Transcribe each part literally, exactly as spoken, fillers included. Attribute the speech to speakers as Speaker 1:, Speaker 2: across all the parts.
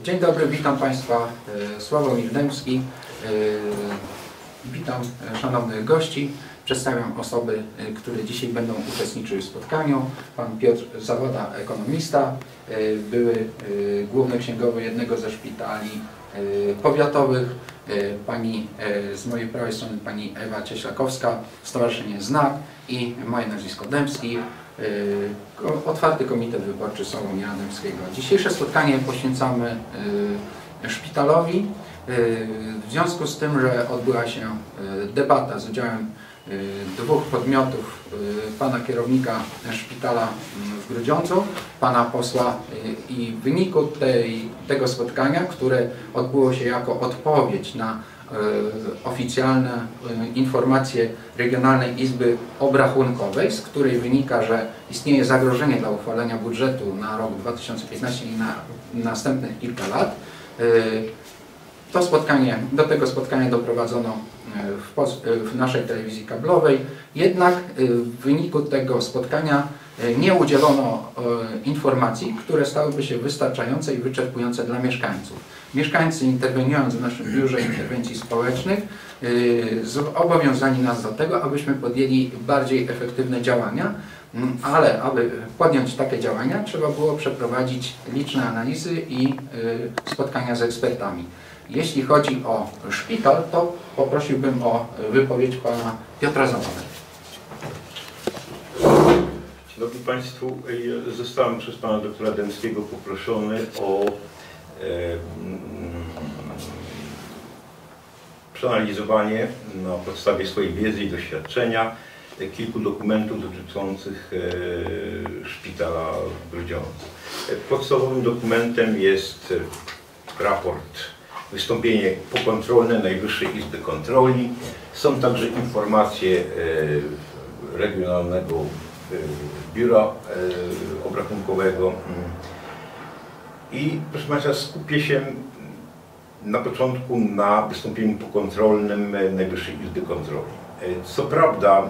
Speaker 1: Dzień dobry, witam Państwa, Sławomir Dębski. Witam szanownych gości. Przedstawiam osoby, które dzisiaj będą uczestniczyły w spotkaniu. Pan Piotr Zawoda, ekonomista, były główny księgowy jednego ze szpitali powiatowych. Pani z mojej prawej strony pani Ewa Cieślakowska, Stowarzyszenie Znak i moje nazwisko Dębski. Otwarty Komitet Wyborczy Sławomira Dębskiego. Dzisiejsze spotkanie poświęcamy szpitalowi. W związku z tym, że odbyła się debata z udziałem dwóch podmiotów, pana kierownika szpitala w Grudziądzu, pana posła, i w wyniku tej, tego spotkania, które odbyło się jako odpowiedź na oficjalne informacje Regionalnej Izby Obrachunkowej, z której wynika, że istnieje zagrożenie dla uchwalenia budżetu na rok dwa tysiące piętnasty i na następnych kilka lat. To spotkanie, do tego spotkania doprowadzono w, w naszej telewizji kablowej, jednak w wyniku tego spotkania nie udzielono informacji, które stałyby się wystarczające i wyczerpujące dla mieszkańców. Mieszkańcy, interweniując w naszym Biurze Interwencji Społecznych, zobowiązali nas do tego, abyśmy podjęli bardziej efektywne działania, ale aby podjąć takie działania, trzeba było przeprowadzić liczne analizy i spotkania z ekspertami. Jeśli chodzi o szpital, to poprosiłbym o wypowiedź pana Piotra Zawoda.
Speaker 2: Szanowni Państwo, zostałem przez pana doktora Dębskiego poproszony o e, przeanalizowanie na podstawie swojej wiedzy i doświadczenia kilku dokumentów dotyczących e, szpitala w Grudziądzu. Podstawowym dokumentem jest raport, wystąpienie pokontrolne Najwyższej Izby Kontroli. Są także informacje e, Regionalnego Biura Obrachunkowego. I proszę Państwa, skupię się na początku na wystąpieniu pokontrolnym Najwyższej Izby Kontroli. Co prawda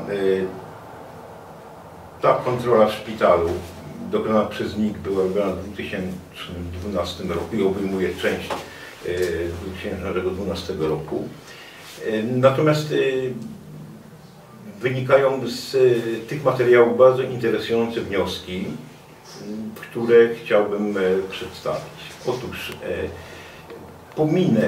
Speaker 2: ta kontrola w szpitalu dokonana przez N I K była robiona w dwa tysiące dwunastym roku i obejmuje część dwa tysiące dwunastego roku. Natomiast wynikają z tych materiałów bardzo interesujące wnioski, które chciałbym przedstawić. Otóż pominę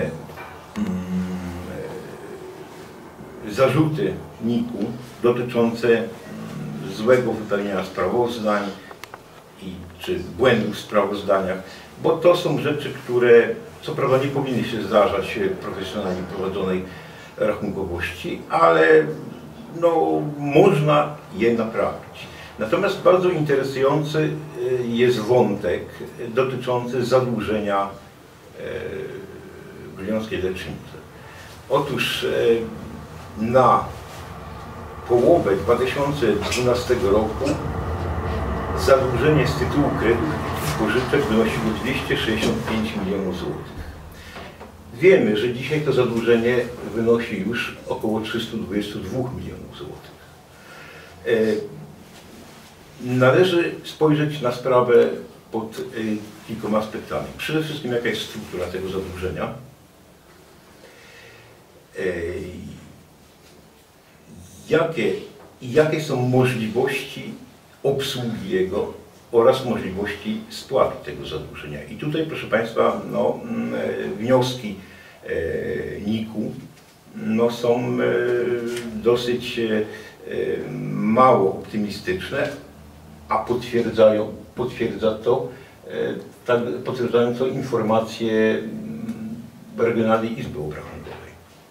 Speaker 2: zarzuty N I K-u dotyczące złego wypełniania sprawozdań i czy błędów w sprawozdaniach, bo to są rzeczy, które co prawda nie powinny się zdarzać w profesjonalnie prowadzonej rachunkowości, ale no, można je naprawić. Natomiast bardzo interesujący jest wątek dotyczący zadłużenia grudziąckiej lecznicy. Otóż na połowę dwa tysiące dwunastego roku zadłużenie z tytułu kredytów i pożyczek wynosiło dwieście sześćdziesiąt pięć milionów złotych. Wiemy, że dzisiaj to zadłużenie wynosi już około trzysta dwadzieścia dwa milionów złotych. Należy spojrzeć na sprawę pod kilkoma aspektami. Przede wszystkim, jaka jest struktura tego zadłużenia, jakie, jakie są możliwości obsługi jego oraz możliwości spłaty tego zadłużenia. I tutaj, proszę Państwa, no, wnioski N I K-u no, są dosyć mało optymistyczne, a potwierdzają, potwierdza to, tak, potwierdzają to informacje Regionalnej Izby Obrachunkowej.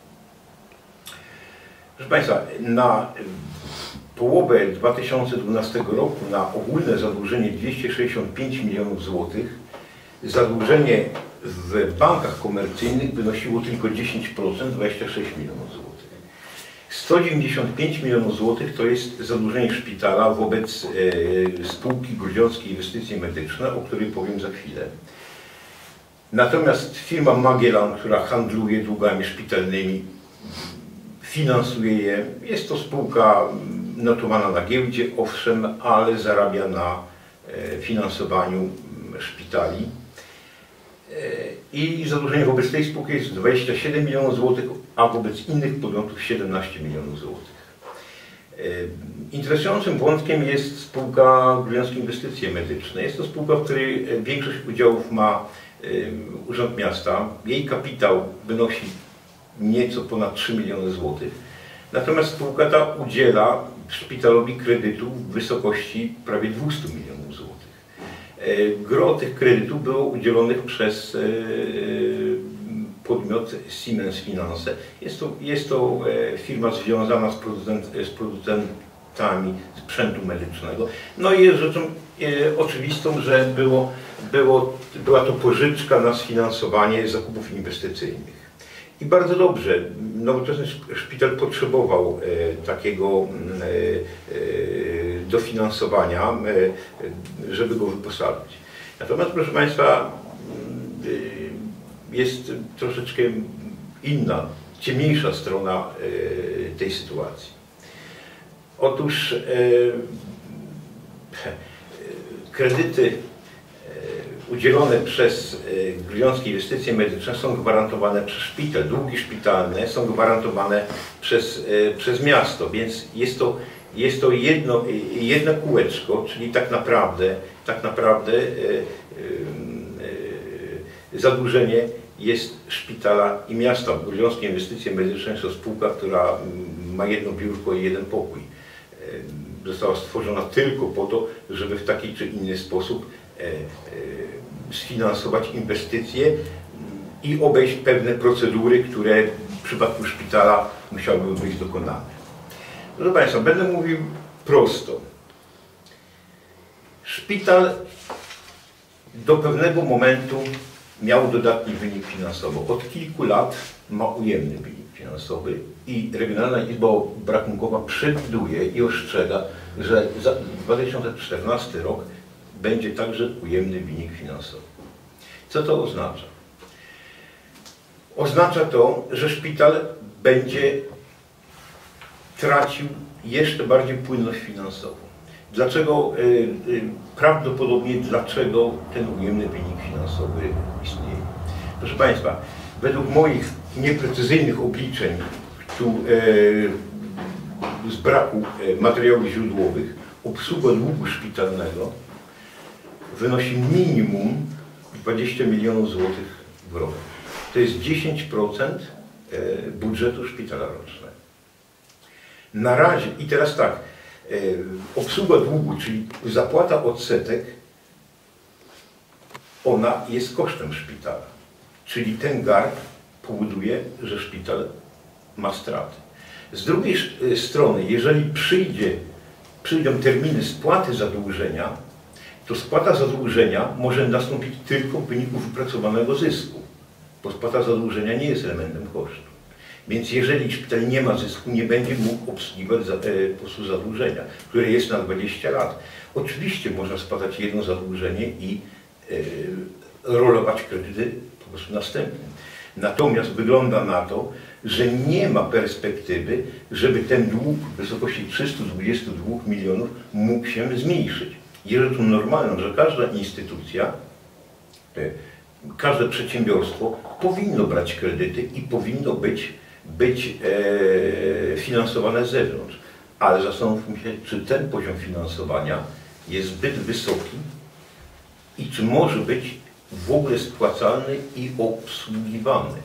Speaker 2: Proszę Państwa, na połowę dwa tysiące dwunastego roku na ogólne zadłużenie dwieście sześćdziesiąt pięć milionów złotych, zadłużenie w bankach komercyjnych wynosiło tylko dziesięć procent, dwadzieścia sześć milionów złotych. sto dziewięćdziesiąt pięć milionów złotych to jest zadłużenie szpitala wobec e, spółki Grudziąckie Inwestycje Medyczne, o której powiem za chwilę. Natomiast firma Magellan, która handluje długami szpitalnymi, finansuje je. Jest to spółka notowana na giełdzie, owszem, ale zarabia na finansowaniu szpitali. i zadłużenie wobec tej spółki jest dwadzieścia siedem milionów złotych, a wobec innych podmiotów siedemnaście milionów złotych. Interesującym wątkiem jest spółka Grudziąckie Inwestycje Medyczne. Jest to spółka, w której większość udziałów ma Urząd Miasta. Jej kapitał wynosi nieco ponad trzy miliony złotych. Natomiast spółka ta udziela szpitalowi kredytu w wysokości prawie dwieście milionów złotych. Gros tych kredytów było udzielonych przez podmiot Siemens Finance. Jest to, jest to firma związana z, producent, z producentami sprzętu medycznego. No i jest rzeczą e, oczywistą, że było, było, była to pożyczka na sfinansowanie zakupów inwestycyjnych. I bardzo dobrze, nowoczesny szpital potrzebował e, takiego e, e, dofinansowania, e, żeby go wyposażyć. Natomiast, proszę Państwa, e, jest troszeczkę inna, ciemniejsza strona e, tej sytuacji. Otóż e, kredyty udzielone przez Grudziąckie Inwestycje Medyczne są gwarantowane przez szpital. Długi szpitalne są gwarantowane przez, przez miasto, więc jest to, jest to jedno, jedno kółeczko, czyli tak naprawdę, tak naprawdę zadłużenie jest szpitala i miasta. Grudziąckie Inwestycje Medyczne to spółka, która ma jedno biurko i jeden pokój. Została stworzona tylko po to, żeby w taki czy inny sposób sfinansować inwestycje i obejść pewne procedury, które w przypadku szpitala musiałyby być dokonane. Proszę Państwa, będę mówił prosto. Szpital do pewnego momentu miał dodatni wynik finansowy. Od kilku lat ma ujemny wynik finansowy i Regionalna Izba Obrachunkowa przewiduje i ostrzega, że za dwa tysiące czternasty rok będzie także ujemny wynik finansowy. Co to oznacza? Oznacza to, że szpital będzie tracił jeszcze bardziej płynność finansową. Dlaczego, prawdopodobnie dlaczego ten ujemny wynik finansowy istnieje? Proszę Państwa, według moich nieprecyzyjnych obliczeń tu, z braku materiałów źródłowych, obsługa długu szpitalnego wynosi minimum dwadzieścia milionów złotych w roku. To jest dziesięć procent budżetu szpitala rocznego. Na razie, i teraz tak, obsługa długu, czyli zapłata odsetek, ona jest kosztem szpitala. Czyli ten garb powoduje, że szpital ma straty. Z drugiej strony, jeżeli przyjdzie, przyjdą terminy spłaty zadłużenia, to spłata zadłużenia może nastąpić tylko w wyniku wypracowanego zysku, bo spłata zadłużenia nie jest elementem kosztu. Więc jeżeli szpital nie ma zysku, nie będzie mógł obsługiwać za, e, po prostu zadłużenia, które jest na dwadzieścia lat. Oczywiście można spłacać jedno zadłużenie i e, rolować kredyty po prostu następnym. Natomiast wygląda na to, że nie ma perspektywy, żeby ten dług w wysokości trzystu dwudziestu dwóch milionów mógł się zmniejszyć. Jest rzeczą normalną, że każda instytucja, każde przedsiębiorstwo powinno brać kredyty i powinno być, być e, finansowane z zewnątrz. Ale zastanówmy się, czy ten poziom finansowania jest zbyt wysoki i czy może być w ogóle spłacalny i obsługiwany.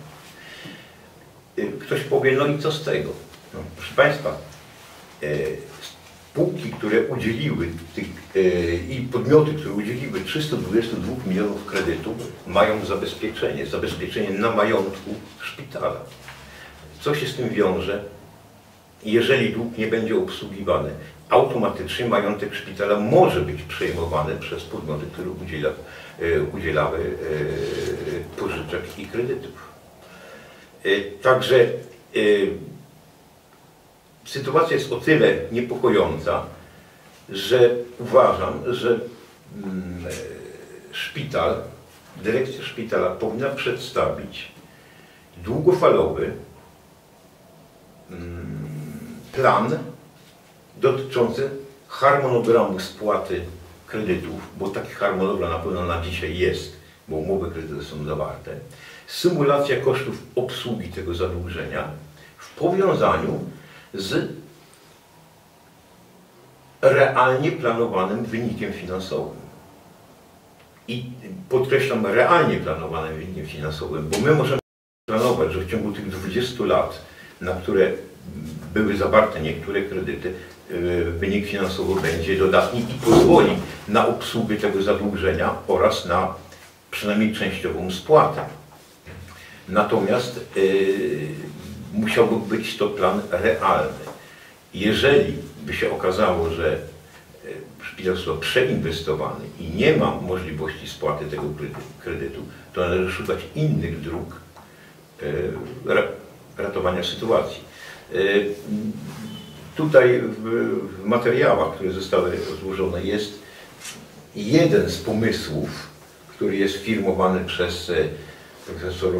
Speaker 2: Ktoś powie, no i co z tego? No, proszę Państwa, e, spółki, które udzieliły tych, e, i podmioty, które udzieliły trzystu dwudziestu dwóch milionów kredytów, mają zabezpieczenie, zabezpieczenie na majątku szpitala. Co się z tym wiąże? Jeżeli dług nie będzie obsługiwany, automatycznie majątek szpitala może być przejmowany przez podmioty, które udziela, e, udzielały e, pożyczek i kredytów. E, także e, sytuacja jest o tyle niepokojąca, że uważam, że mm, szpital, dyrekcja szpitala powinna przedstawić długofalowy mm, plan dotyczący harmonogramu spłaty kredytów, bo taki harmonogram na pewno na dzisiaj jest. bo umowy kredytowe są zawarte, symulacja kosztów obsługi tego zadłużenia w powiązaniu z realnie planowanym wynikiem finansowym. I podkreślam, realnie planowanym wynikiem finansowym, bo my możemy planować, że w ciągu tych dwudziestu lat, na które były zawarte niektóre kredyty, wynik finansowy będzie dodatni i pozwoli na obsługę tego zadłużenia oraz na przynajmniej częściową spłatę. Natomiast yy, musiałby być to plan realny. Jeżeli by się okazało, że szpital został przeinwestowany i nie ma możliwości spłaty tego kredytu, to należy szukać innych dróg yy, ratowania sytuacji. Yy, tutaj w, w materiałach, które zostały złożone, jest jeden z pomysłów, który jest firmowany przez profesor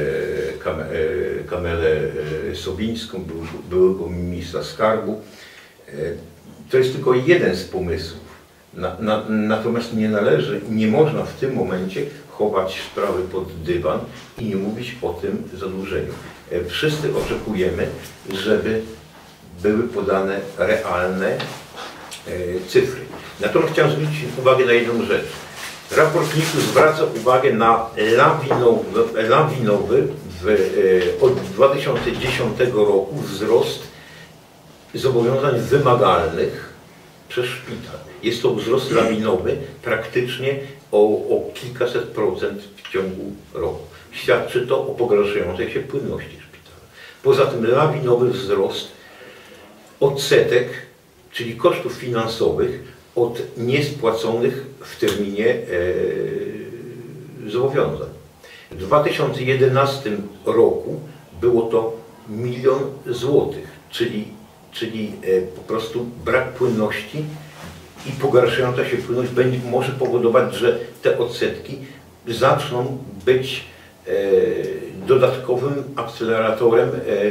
Speaker 2: Kamelę Sobińską, byłego ministra skarbu. To jest tylko jeden z pomysłów. Na, na, natomiast nie należy, nie można w tym momencie chować sprawy pod dywan i nie mówić o tym zadłużeniu. Wszyscy oczekujemy, żeby były podane realne cyfry. Natomiast chciałem zwrócić uwagę na jedną rzecz. Raport N I K-u zwraca uwagę na lawinowy, lawinowy w, od dwa tysiące dziesiątego roku wzrost zobowiązań wymagalnych przez szpital. Jest to wzrost lawinowy praktycznie o, o kilkaset procent w ciągu roku. Świadczy to o pogarszającej się płynności szpitala. Poza tym lawinowy wzrost odsetek, czyli kosztów finansowych od niespłaconych w terminie e, zobowiązań. W dwa tysiące jedenastym roku było to milion złotych, czyli, czyli e, po prostu brak płynności i pogarszająca się płynność będzie, może powodować, że te odsetki zaczną być e, dodatkowym akceleratorem e, e,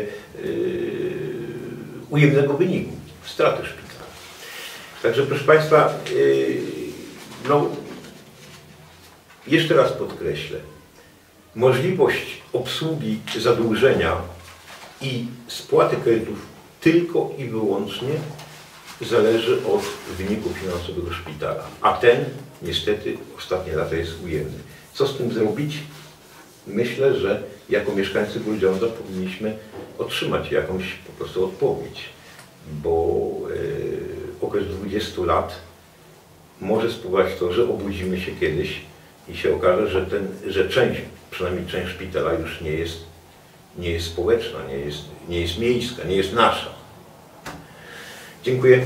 Speaker 2: ujemnego wyniku, straty szpitala. Także proszę Państwa, yy, no, jeszcze raz podkreślę, możliwość obsługi zadłużenia i spłaty kredytów tylko i wyłącznie zależy od wyniku finansowego szpitala, a ten niestety ostatnie lata jest ujemny. Co z tym zrobić? Myślę, że jako mieszkańcy Grudziądza powinniśmy otrzymać jakąś po prostu odpowiedź, bo yy, okres dwudziestu lat może spowodować to, że obudzimy się kiedyś i się okaże, że, ten, że część, przynajmniej część szpitala już nie jest, nie jest społeczna, nie jest, nie jest miejska, nie jest nasza. Dziękuję.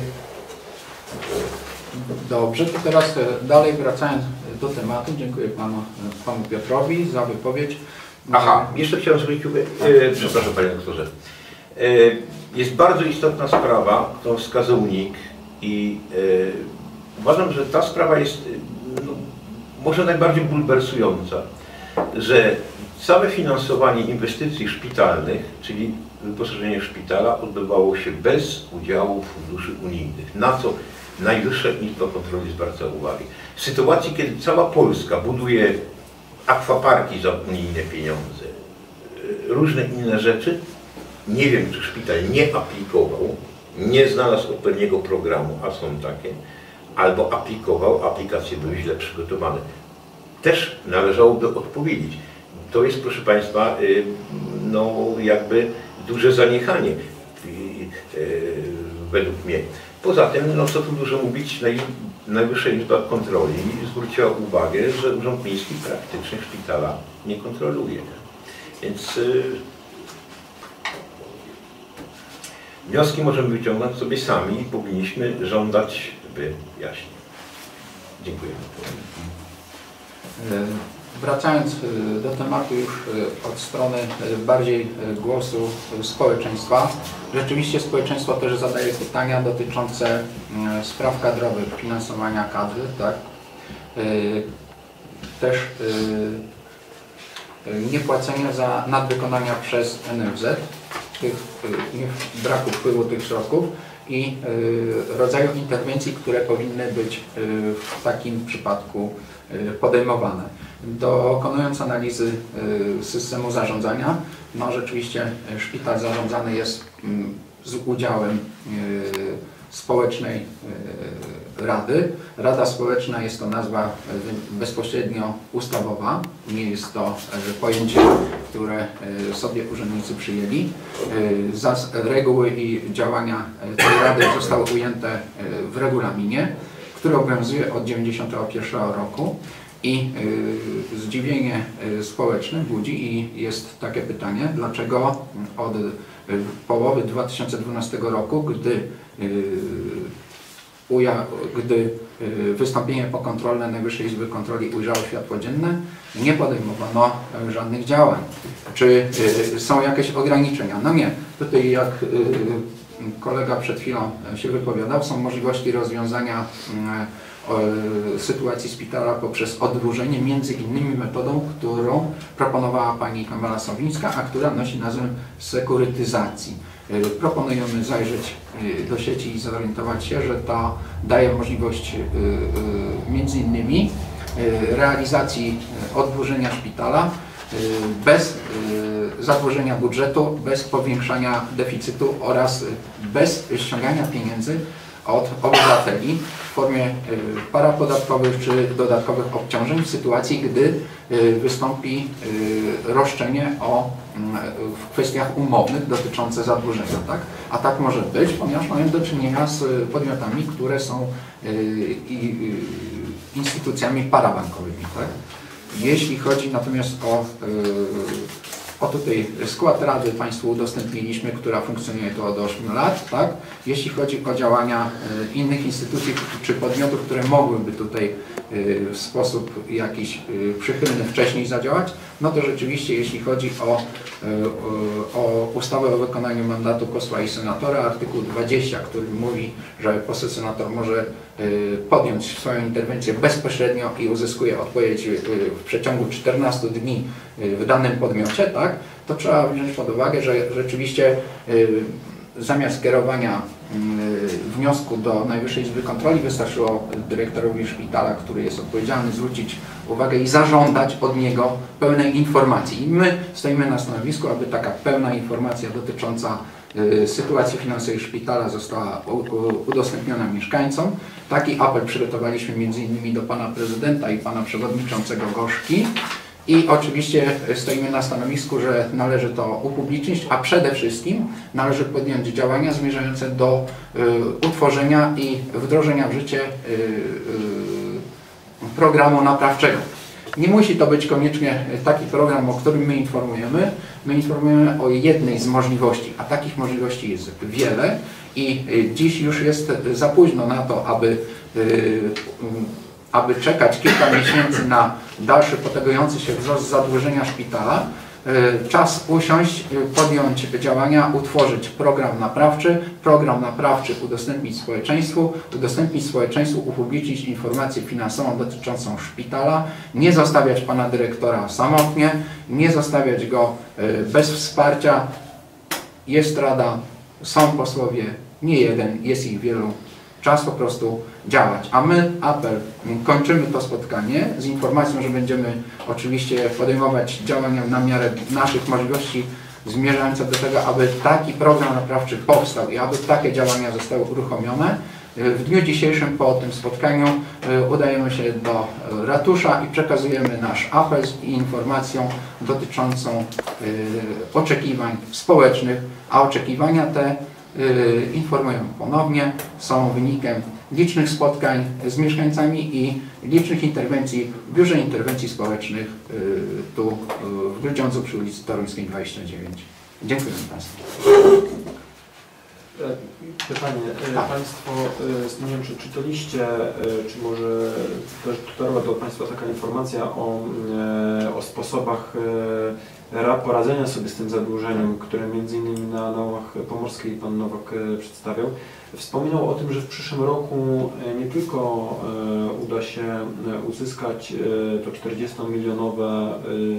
Speaker 1: Dobrze, to teraz dalej wracając do tematu, dziękuję panu, panu Piotrowi za wypowiedź.
Speaker 2: Aha, jeszcze chciałem zwrócić uwagę, e, przepraszam panie doktorze. E, jest bardzo istotna sprawa, którą wskazał N I K i e, uważam, że ta sprawa jest no, może najbardziej bulwersująca, że całe finansowanie inwestycji szpitalnych, czyli wyposażenie szpitala, odbywało się bez udziału funduszy unijnych, na co Najwyższa Izba Kontroli zwraca uwagę. W sytuacji, kiedy cała Polska buduje akwaparki za unijne pieniądze, różne inne rzeczy, nie wiem, czy szpital nie aplikował, nie znalazł odpowiedniego programu, a są takie, albo aplikował, aplikacje były źle przygotowane. Też należałoby odpowiedzieć. To jest, proszę Państwa, no jakby duże zaniechanie według mnie. Poza tym, no co tu dużo mówić, Najwyższa Izba Kontroli zwróciła uwagę, że Urząd Miejski praktycznie szpitala nie kontroluje. Więc yy, wnioski możemy wyciągnąć sobie sami i powinniśmy żądać wyjaśnień. Dziękuję.
Speaker 1: Wracając do tematu już od strony bardziej głosu społeczeństwa, rzeczywiście społeczeństwo też zadaje pytania dotyczące spraw kadrowych, finansowania kadry, tak? Też niepłacenia za nadwykonania przez N F Z, tych, braku wpływu tych środków i rodzaju interwencji, które powinny być w takim przypadku podejmowane. Dokonując analizy systemu zarządzania, no rzeczywiście szpital zarządzany jest z udziałem społecznej rady. Rada społeczna jest to nazwa bezpośrednio ustawowa, nie jest to pojęcie, które sobie urzędnicy przyjęli. Reguły i działania tej rady zostały ujęte w regulaminie, który obowiązuje od tysiąc dziewięćset dziewięćdziesiątego pierwszego roku. I y, zdziwienie y, społeczne budzi i jest takie pytanie, dlaczego od y, połowy dwa tysiące dwunastego roku, gdy, y, uja, gdy y, wystąpienie pokontrolne Najwyższej Izby Kontroli ujrzało światło dzienne, nie podejmowano y, żadnych działań. Czy y, są jakieś ograniczenia? No nie. Tutaj jak y, kolega przed chwilą się wypowiadał, są możliwości rozwiązania y, sytuacji szpitala poprzez oddłużenie, między innymi metodą, którą proponowała pani Kamala Sowińska, a która nosi nazwę sekurytyzacji. Proponujemy zajrzeć do sieci i zorientować się, że to daje możliwość między innymi realizacji oddłużenia szpitala bez zadłużenia budżetu, bez powiększania deficytu oraz bez ściągania pieniędzy od obywateli w formie parapodatkowych czy dodatkowych obciążeń w sytuacji, gdy wystąpi roszczenie o, w kwestiach umownych dotyczące zadłużenia. Tak? A tak może być, ponieważ mamy do czynienia z podmiotami, które są instytucjami parabankowymi. Tak? Jeśli chodzi natomiast o O tutaj skład Rady Państwu udostępniliśmy, która funkcjonuje tu od ośmiu lat. Tak? Jeśli chodzi o działania innych instytucji czy podmiotów, które mogłyby tutaj w sposób jakiś przychylny wcześniej zadziałać, no to rzeczywiście jeśli chodzi o, o ustawę o wykonaniu mandatu posła i senatora, artykuł dwudziesty, który mówi, że poseł senator może podjąć swoją interwencję bezpośrednio i uzyskuje odpowiedź w przeciągu czternastu dni w danym podmiocie, tak, to trzeba wziąć pod uwagę, że rzeczywiście zamiast kierowania wniosku do Najwyższej Izby Kontroli wystarczyło dyrektorowi szpitala, który jest odpowiedzialny, zwrócić uwagę i zażądać od niego pełnej informacji. I my stoimy na stanowisku, aby taka pełna informacja dotycząca sytuacji finansowej szpitala została udostępniona mieszkańcom. Taki apel przygotowaliśmy między innymi do pana prezydenta i pana przewodniczącego Gorzki. I oczywiście stoimy na stanowisku, że należy to upublicznić, a przede wszystkim należy podjąć działania zmierzające do y, utworzenia i wdrożenia w życie y, y, programu naprawczego. Nie musi to być koniecznie taki program, o którym my informujemy. My informujemy o jednej z możliwości, a takich możliwości jest wiele i dziś już jest za późno na to, aby y, aby czekać kilka miesięcy na dalszy potęgujący się wzrost zadłużenia szpitala. Czas usiąść, podjąć działania, utworzyć program naprawczy, program naprawczy udostępnić społeczeństwu, udostępnić społeczeństwu, upublicznić informację finansową dotyczącą szpitala, nie zostawiać pana dyrektora samotnie, nie zostawiać go bez wsparcia. Jest rada, są posłowie, nie jeden, jest ich wielu. Czas po prostu działać. A my apel, kończymy to spotkanie z informacją, że będziemy oczywiście podejmować działania na miarę naszych możliwości zmierzające do tego, aby taki program naprawczy powstał i aby takie działania zostały uruchomione. W dniu dzisiejszym po tym spotkaniu udajemy się do ratusza i przekazujemy nasz apel z informacją dotyczącą oczekiwań społecznych, a oczekiwania te, informuję ponownie, są wynikiem licznych spotkań z mieszkańcami i licznych interwencji w Biurze Interwencji Społecznych tu w Grudziądzu przy ulicy Toruńskiej dwadzieścia dziewięć. Dziękuję Państwu.
Speaker 3: Pytanie. Tak. Państwo, nie wiem, czy czytaliście, czy może też dotarła do Państwa taka informacja o, o sposobach poradzenia sobie z tym zadłużeniem, które między innymi na Nałach Pomorskiej Pan Nowak przedstawiał. Wspominał o tym, że w przyszłym roku nie tylko uda się uzyskać to czterdziestomilionowe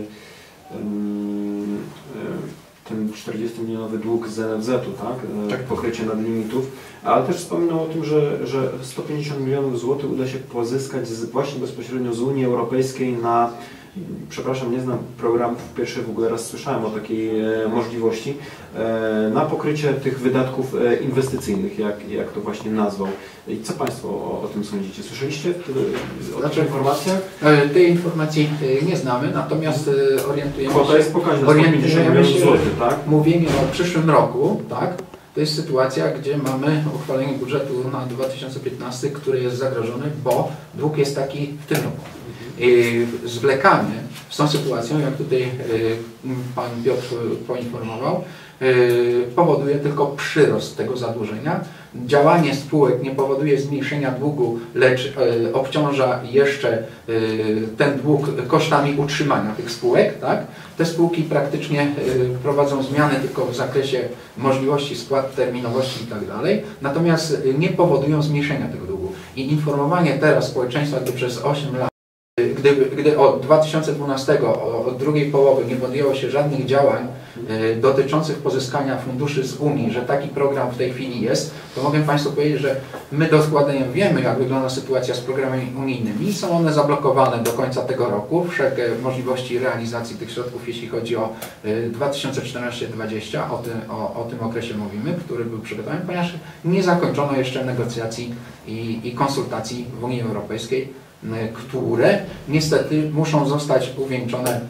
Speaker 3: ten czterdziestomilionowy dług z N F Z-u, tak? Tak, pokrycie nadlimitów, ale też wspominał o tym, że, że sto pięćdziesiąt milionów złotych uda się pozyskać z, właśnie bezpośrednio z Unii Europejskiej na przepraszam, nie znam programów, pierwszy w ogóle raz słyszałem o takiej e, możliwości, e, na pokrycie tych wydatków e, inwestycyjnych, jak, jak to właśnie nazwał. I co Państwo o, o tym sądzicie? Słyszeliście o
Speaker 1: Znaczy,
Speaker 3: tych informacjach?
Speaker 1: E, Tej informacji e, nie znamy, natomiast e, orientujemy
Speaker 3: Kwota
Speaker 1: się,
Speaker 3: jest pokaźna,
Speaker 1: orientujemy
Speaker 3: sto pięćdziesiąt
Speaker 1: się,
Speaker 3: milionów złotych, tak?
Speaker 1: mówimy o przyszłym roku, tak? To jest sytuacja, gdzie mamy uchwalenie budżetu na dwa tysiące piętnasty, który jest zagrożony, bo dług jest taki w tym roku. I zwlekanie z tą sytuacją, jak tutaj y, Pan Piotr poinformował, y, powoduje tylko przyrost tego zadłużenia. Działanie spółek nie powoduje zmniejszenia długu, lecz y, obciąża jeszcze y, ten dług kosztami utrzymania tych spółek. Tak? Te spółki praktycznie y, prowadzą zmiany tylko w zakresie możliwości spłat, terminowości itd. Natomiast y, nie powodują zmniejszenia tego długu. I informowanie teraz społeczeństwa, gdy przez osiem lat Gdy, gdy od dwa tysiące dwunastego, od drugiej połowy nie podjęło się żadnych działań y, dotyczących pozyskania funduszy z Unii, że taki program w tej chwili jest, to mogę Państwu powiedzieć, że my dokładnie wiemy, jak wygląda sytuacja z programami unijnymi. Są one zablokowane do końca tego roku, wszelkie możliwości realizacji tych środków, jeśli chodzi o y, dwa tysiące czternasty do dwa tysiące dwudziesty, o, tym, o, o tym okresie mówimy, który był przygotowany, ponieważ nie zakończono jeszcze negocjacji i, i konsultacji w Unii Europejskiej, które niestety muszą zostać uwieńczone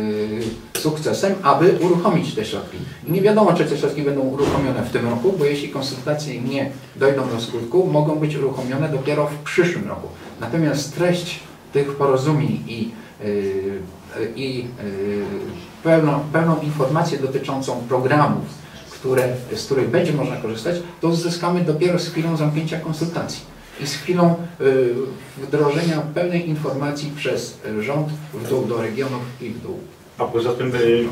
Speaker 1: y, sukcesem, aby uruchomić te środki. I nie wiadomo, czy te środki będą uruchomione w tym roku, bo jeśli konsultacje nie dojdą do skutku, mogą być uruchomione dopiero w przyszłym roku. Natomiast treść tych porozumień i, y, i y, pełną, pełną informację dotyczącą programów, które, z których będzie można korzystać, to uzyskamy dopiero z chwilą zamknięcia konsultacji i z chwilą y, wdrożenia pełnej informacji przez rząd w dół do regionów i w dół.
Speaker 2: A poza tym y,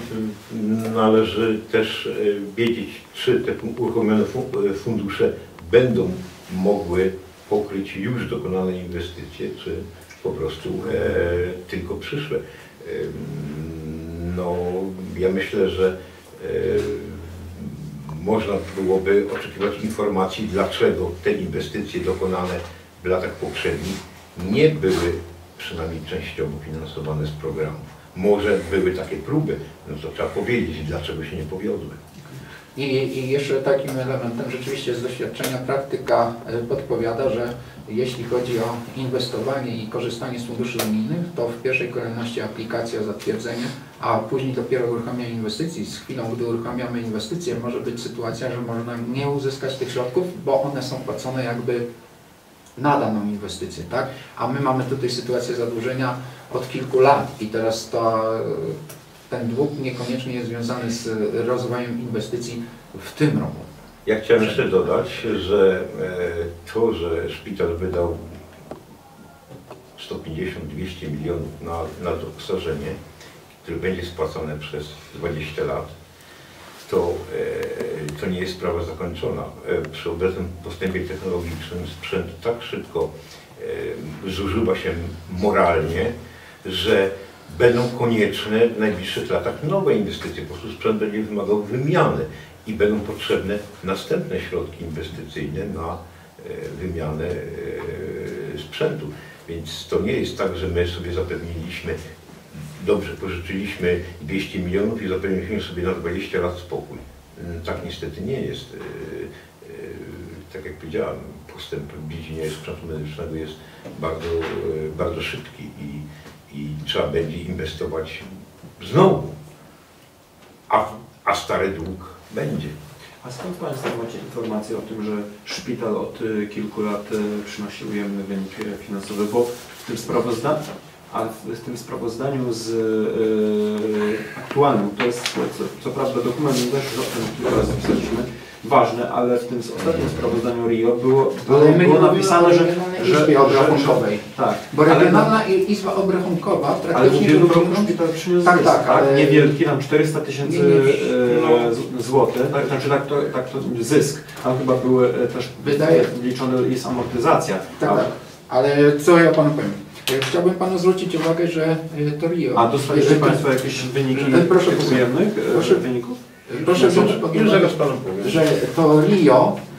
Speaker 2: należy też y, wiedzieć, czy te uruchomione fundusze będą mogły pokryć już dokonane inwestycje, czy po prostu e, tylko przyszłe. E, no, ja myślę, że e, można byłoby oczekiwać informacji, dlaczego te inwestycje dokonane w latach poprzednich nie były przynajmniej częściowo finansowane z programów. Może były takie próby, no to trzeba powiedzieć, dlaczego się nie powiodły.
Speaker 1: I, I jeszcze takim elementem rzeczywiście z doświadczenia praktyka podpowiada, że jeśli chodzi o inwestowanie i korzystanie z funduszy unijnych, to w pierwszej kolejności aplikacja, zatwierdzenie, a później dopiero uruchamianie inwestycji. Z chwilą, gdy uruchamiamy inwestycje, może być sytuacja, że można nie uzyskać tych środków, bo one są płacone jakby na daną inwestycję, tak? A my mamy tutaj sytuację zadłużenia od kilku lat i teraz to, ten dług niekoniecznie jest związany z rozwojem inwestycji w tym roku.
Speaker 2: Ja chciałem jeszcze dodać, że to, że szpital wydał sto pięćdziesiąt do dwustu milionów na, na doposażenie, które będzie spłacone przez dwadzieścia lat, to, to nie jest sprawa zakończona. Przy obecnym postępie technologicznym sprzęt tak szybko zużywa się moralnie, że będą konieczne w najbliższych latach nowe inwestycje. Po prostu sprzęt będzie wymagał wymiany i będą potrzebne następne środki inwestycyjne na wymianę sprzętu. Więc to nie jest tak, że my sobie zapewniliśmy, dobrze pożyczyliśmy dwieście milionów i zapewniliśmy sobie na dwadzieścia lat spokój. Tak niestety nie jest. Tak jak powiedziałem, postęp w dziedzinie sprzętu medycznego jest bardzo, bardzo szybki i, i trzeba będzie inwestować znowu, a, a stary dług będzie.
Speaker 3: A skąd Państwo macie informację o tym, że szpital od kilku lat przynosi ujemny wynik finansowy? Bo w tym sprawozdaniu, a w tym sprawozdaniu z yy, aktualnym, to jest co, co prawda dokument, też o tym kilka razy pisaliśmy, ważne, ale w tym ostatnim sprawozdaniu R I O było, było, było napisane, że... że,
Speaker 1: Izbie Obrachunkowej.
Speaker 3: Że, tak.
Speaker 1: Bo Regionalna ale, Izba Obrachunkowa praktycznie...
Speaker 3: Ale w ubiegłym roku szpital przyniósł
Speaker 1: tak,
Speaker 3: zysk,
Speaker 1: tak, ale...
Speaker 3: niewielki, tam czterysta tysięcy no. złotych, tak, znaczy tak to, tak to zysk, tam chyba były też
Speaker 1: Wydaje...
Speaker 3: wliczone jest amortyzacja.
Speaker 1: Tak, ale... tak, ale co ja Panu powiem? Chciałbym Panu zwrócić uwagę, że to R I O...
Speaker 3: A dostaliście Państwo jakieś wyniki
Speaker 1: proszę
Speaker 3: ujemnych
Speaker 1: proszę,
Speaker 3: wyników?
Speaker 1: Proszę wziąć pod uwagę, że to R I O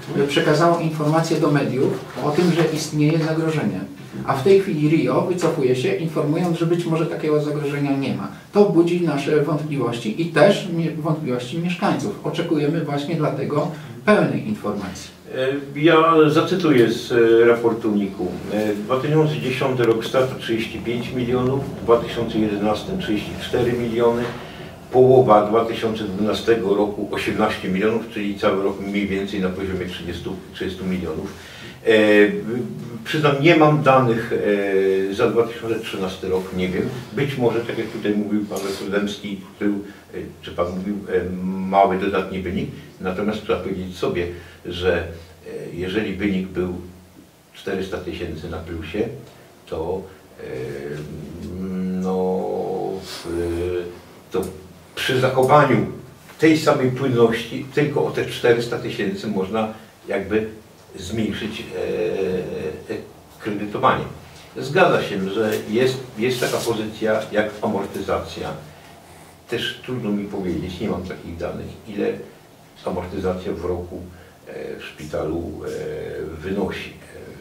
Speaker 1: przekazało informację do mediów o tym, że istnieje zagrożenie. A w tej chwili R I O wycofuje się, informując, że być może takiego zagrożenia nie ma. To budzi nasze wątpliwości i też wątpliwości mieszkańców. Oczekujemy właśnie dlatego pełnej informacji.
Speaker 2: Ja zacytuję z raportu N I K-u. dwa tysiące dziesiąty rok straty trzydzieści pięć milionów, dwa tysiące jedenasty trzydzieści cztery miliony, połowa dwa tysiące dwunastego roku osiemnaście milionów, czyli cały rok mniej więcej na poziomie trzydziestu milionów. E, przyznam, nie mam danych e, za dwa tysiące trzynasty rok, nie wiem. Być może, tak jak tutaj mówił pan Rudemski, był, e, czy pan mówił, e, mały dodatni wynik. Natomiast trzeba powiedzieć sobie, że e, jeżeli wynik był czterysta tysięcy na plusie, to, e, no, e, to przy zachowaniu tej samej płynności tylko o te czterysta tysięcy można jakby zmniejszyć e, e, kredytowanie. Zgadza się, że jest, jest taka pozycja jak amortyzacja. Też trudno mi powiedzieć, nie mam takich danych, ile amortyzacja w roku e, w szpitalu e, wynosi.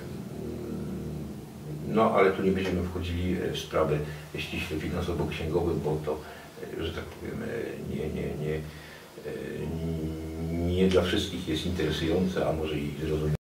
Speaker 2: No ale tu nie będziemy wchodzili w sprawy ściśle finansowo-księgowe, bo to, że tak powiem, nie, nie, nie, nie dla wszystkich jest interesujące, a może i zrozumiałe.